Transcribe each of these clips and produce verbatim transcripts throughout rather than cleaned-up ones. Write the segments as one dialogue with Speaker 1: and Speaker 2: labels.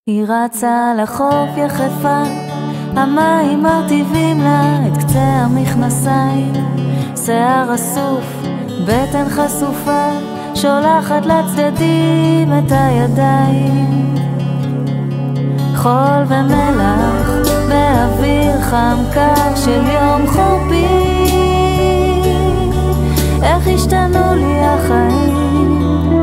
Speaker 1: היא רצה לחוף יחפה, המים מרטיבים לה את קצה המכנסיים. שיער אסוף, בטן חשופה, שולחת לצדדים את הידיים. חול ומלח באוויר חם קר של יום חורפי, איך השתנו לי החיים.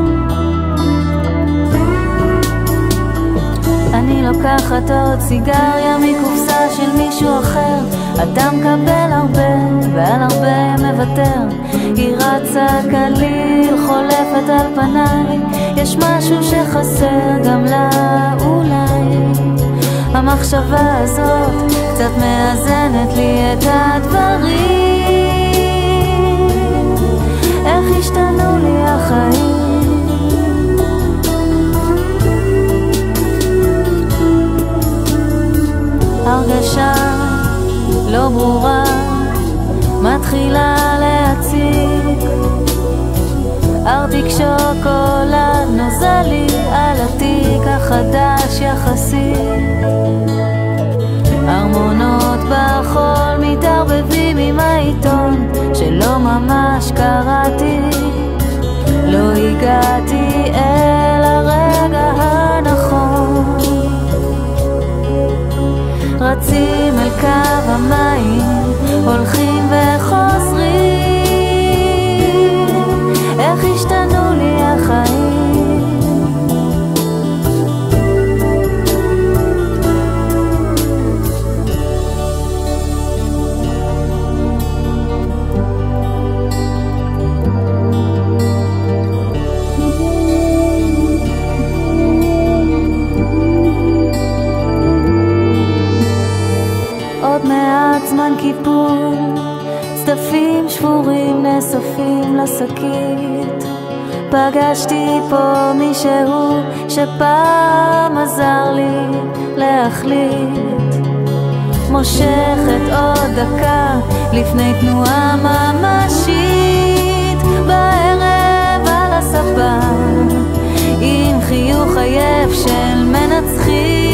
Speaker 1: אני לוקחת עוד סיגריה מקופסה של מישהו אחר, אתה מקבל הרבה ועל הרבה מוותר. היא רצה קליל חולפת על פניי, יש משהו שחסר גם לה אולי. המחשבה הזאת קצת מאזנת לי את הדברים, איך השתנו לי החיים. הרגשה לא ברורה מתחילה להציג, ארטיק שוקולד נוזלי על התיק החדש יחסית. ארמונות בחול מתערבבים עם העיתון שלא ממש קראתי, לא הגעתי אל הרגע הנכון. רצים אל קו המים, הולכים וחוזרים, איך השתנו לי החיים. עוד מעט זמן כיפור, צדפים שבורים נאספים לשקית. פגשתי פה מישהו שפעם עזר לי להחליט, מושכת עוד דקה לפני תנועה ממשית. בערב על הספה עם חיוך עייף של מנצחים,